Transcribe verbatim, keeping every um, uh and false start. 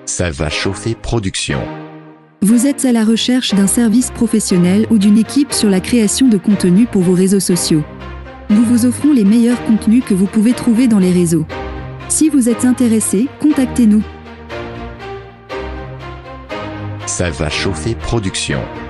Ça va chauffer production. Vous êtes à la recherche d'un service professionnel ou d'une équipe sur la création de contenu pour vos réseaux sociaux. Nous vous offrons les meilleurs contenus que vous pouvez trouver dans les réseaux. Si vous êtes intéressé, contactez-nous. Ça va chauffer production.